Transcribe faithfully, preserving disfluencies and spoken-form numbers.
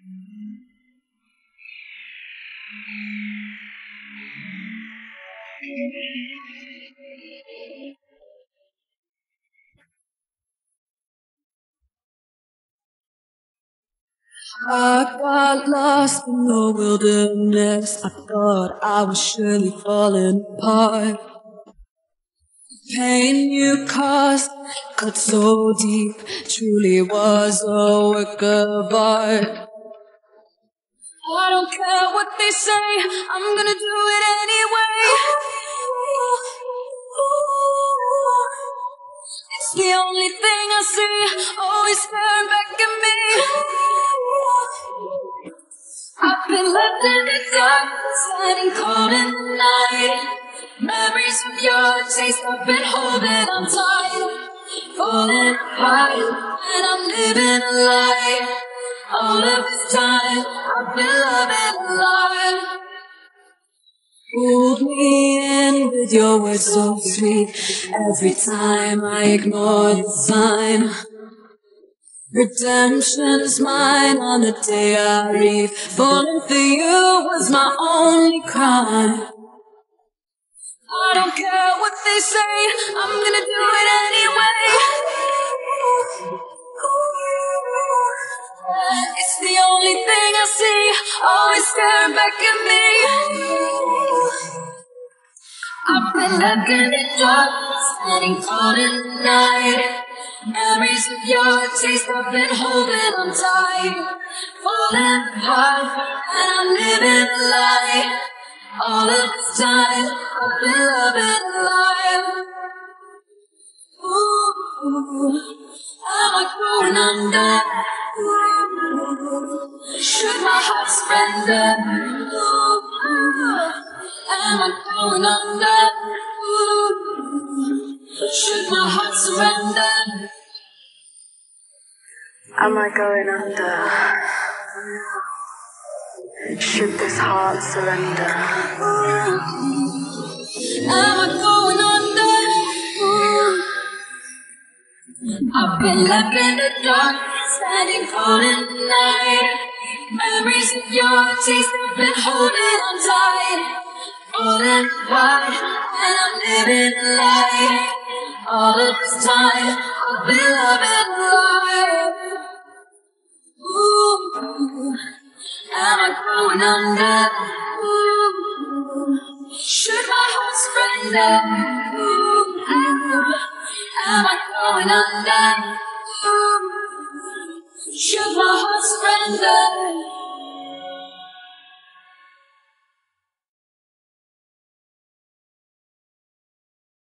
I got lost in the wilderness. I thought I was surely falling apart. The pain you caused cut so deep, truly was a work of art. I don't care what they say, I'm gonna do it anyway. It's the only thing I see, always staring back at me. I've been left in the dark, standing cold in the night. Memories of your taste I've been holding on tight. Falling apart, and I'm living a lie. All of this time, I've been loving a lie. Pulled me in with your words so sweet. Every time I ignore the sign. Redemption is mine on the day I leave. Falling for you was my only crime. I don't care what they say, I'm gonna do it anyway. It's the only thing I see, always staring back at me. I've been left in the dark, standing cold in the night. Memories of your taste I've been holding on tight. Falling apart, and I'm living a lie. All of this time, I've been loving a lie. Ooh, am I going under? Ooh, should my heart surrender? Ooh, am I going under? Ooh, should my heart surrender? Am I going under? Should this heart surrender? Am I going under? I've been left in the dark, standing cold in the night. Memories of your taste I've been holding on tight. Falling apart, and I'm living a lie. All of this time, I've been loving a lie. Ooh, am I going under? Ooh, should my heart surrender? Ooh, am I going under? Ooh, should my heart surrender?